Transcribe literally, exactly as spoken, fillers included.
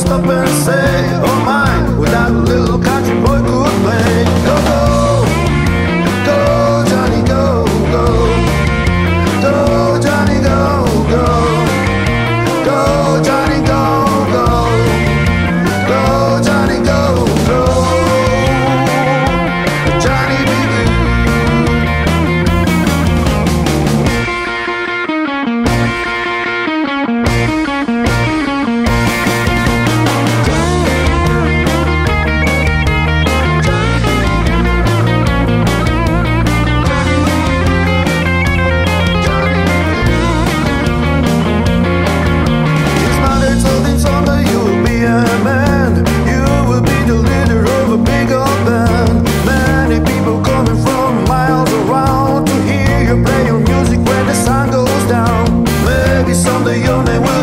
stop and say, oh my, what that little country boy could play. Go, go, go, Johnny, go, go. Go, Johnny, go, go. Go, Johnny, go, go. Go, Johnny, go, go. Johnny, be good. Someday your name will